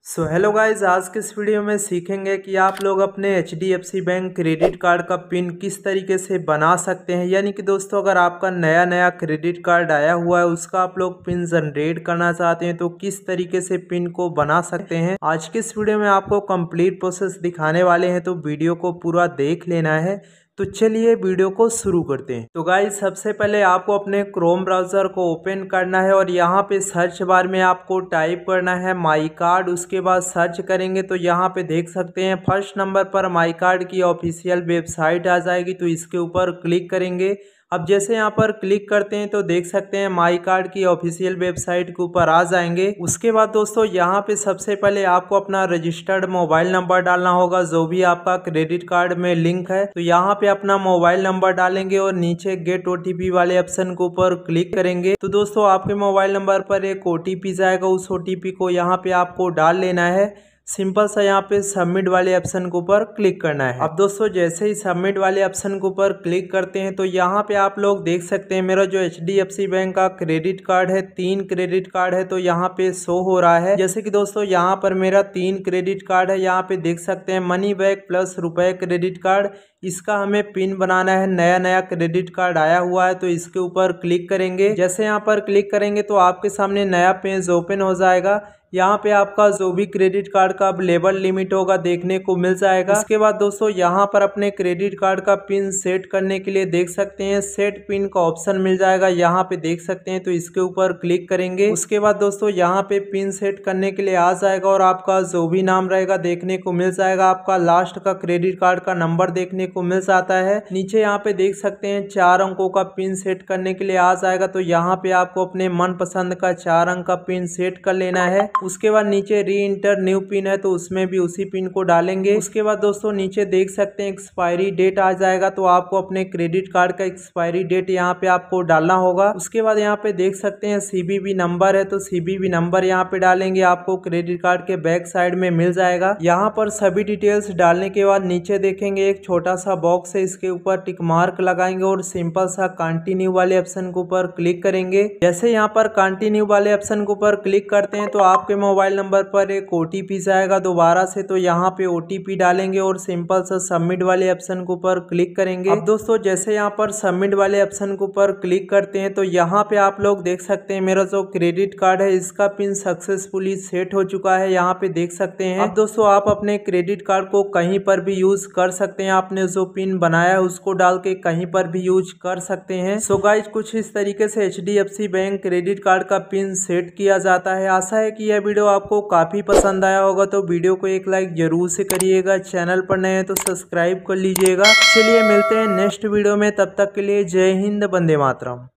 Hello guys, आज के इस वीडियो में सीखेंगे कि आप लोग अपने HDFC बैंक क्रेडिट कार्ड का पिन किस तरीके से बना सकते हैं। यानी कि दोस्तों, अगर आपका नया क्रेडिट कार्ड आया हुआ है, उसका आप लोग पिन जनरेट करना चाहते हैं तो किस तरीके से पिन को बना सकते हैं। आज के इस वीडियो में आपको कंप्लीट प्रोसेस दिखाने वाले हैं, तो वीडियो को पूरा देख लेना है। तो चलिए वीडियो को शुरू करते हैं। तो गाइस, सबसे पहले आपको अपने क्रोम ब्राउज़र को ओपन करना है और यहाँ पे सर्च बार में आपको टाइप करना है माई कार्ड। उसके बाद सर्च करेंगे तो यहाँ पे देख सकते हैं फर्स्ट नंबर पर माई कार्ड की ऑफिशियल वेबसाइट आ जाएगी, तो इसके ऊपर क्लिक करेंगे। अब जैसे यहाँ पर क्लिक करते हैं तो देख सकते हैं माई कार्ड की ऑफिशियल वेबसाइट के ऊपर आ जाएंगे। उसके बाद दोस्तों, यहाँ पे सबसे पहले आपको अपना रजिस्टर्ड मोबाइल नंबर डालना होगा, जो भी आपका क्रेडिट कार्ड में लिंक है। तो यहाँ पे अपना मोबाइल नंबर डालेंगे और नीचे गेट OTP वाले ऑप्शन के ऊपर क्लिक करेंगे। तो दोस्तों, आपके मोबाइल नंबर पर एक OTP जाएगा, उस OTP को यहाँ पे आपको डाल लेना है। सिंपल सा यहाँ पे सबमिट वाले ऑप्शन के ऊपर क्लिक करना है। अब दोस्तों, जैसे ही सबमिट वाले ऑप्शन के ऊपर क्लिक करते हैं तो यहाँ पे आप लोग देख सकते हैं मेरा जो HDFC बैंक का क्रेडिट कार्ड है, 3 क्रेडिट कार्ड है, तो यहाँ पे शो हो रहा है। जैसे कि दोस्तों, यहाँ पर मेरा 3 क्रेडिट कार्ड है। यहाँ पे देख सकते हैं money back plus RuPay credit card. इसका हमें पिन बनाना है। नया क्रेडिट कार्ड आया हुआ है, तो इसके ऊपर क्लिक करेंगे। जैसे यहाँ पर क्लिक करेंगे तो आपके सामने नया पेज ओपन हो जाएगा। यहाँ पे आपका जो भी क्रेडिट कार्ड का लेवल लिमिट होगा देखने को मिल जाएगा। उसके बाद दोस्तों, यहाँ पर अपने क्रेडिट कार्ड का पिन सेट करने के लिए देख सकते हैं सेट पिन का ऑप्शन मिल जाएगा। यहाँ पे देख सकते हैं, तो इसके ऊपर क्लिक करेंगे। उसके बाद दोस्तों, यहाँ पे पिन सेट करने के लिए आ जाएगा और आपका जो भी नाम रहेगा देखने को मिल जाएगा। आपका लास्ट का क्रेडिट कार्ड का नंबर देखने को मिल जाता है। नीचे यहाँ पे देख सकते हैं 4 अंकों का पिन सेट करने के लिए आ जाएगा। तो यहाँ पे आपको अपने मनपसंद का 4 अंक का पिन सेट कर लेना है। उसके बाद नीचे री इंटर न्यू पिन है, तो उसमें भी उसी पिन को डालेंगे। उसके बाद दोस्तों, नीचे देख सकते हैं एक्सपायरी डेट आ जाएगा, तो आपको अपने क्रेडिट कार्ड का एक्सपायरी डेट यहाँ पे आपको डालना होगा। उसके बाद यहाँ पे देख सकते हैं CVV नंबर है, तो CVV नंबर यहाँ पे डालेंगे। आपको क्रेडिट कार्ड के बैक साइड में मिल जाएगा। यहाँ पर सभी डिटेल्स डालने के बाद नीचे देखेंगे एक छोटा सा बॉक्स है, इसके ऊपर टिक मार्क लगाएंगे और सिंपल सा कंटिन्यू वाले ऑप्शन के ऊपर क्लिक करेंगे। जैसे यहाँ पर कंटिन्यू वाले ऑप्शन के ऊपर क्लिक करते हैं तो आपके मोबाइल नंबर पर एक OTP जाएगा दोबारा से, तो यहाँ पे OTP डालेंगे और सिंपल सा सबमिट वाले ऑप्शन के ऊपर क्लिक करेंगे। अब दोस्तों, जैसे यहाँ पर सबमिट वाले ऑप्शन के ऊपर क्लिक करते हैं तो यहाँ पे आप लोग देख सकते हैं मेरा जो क्रेडिट कार्ड है इसका पिन सक्सेसफुली सेट हो चुका है। यहाँ पे देख सकते हैं। अब दोस्तों, आप अपने क्रेडिट कार्ड को कहीं पर भी यूज कर सकते हैं। आपने जो पिन बनाया है उसको डाल के कहीं पर भी यूज कर सकते हैं। सो गाइज, कुछ इस तरीके से HDFC बैंक क्रेडिट कार्ड का पिन सेट किया जाता है। आशा है कि यह वीडियो आपको काफी पसंद आया होगा, तो वीडियो को एक लाइक जरूर से करिएगा। चैनल पर नए हैं तो सब्सक्राइब कर लीजिएगा। चलिए मिलते हैं नेक्स्ट वीडियो में, तब तक के लिए जय हिंद, वंदे मातरम।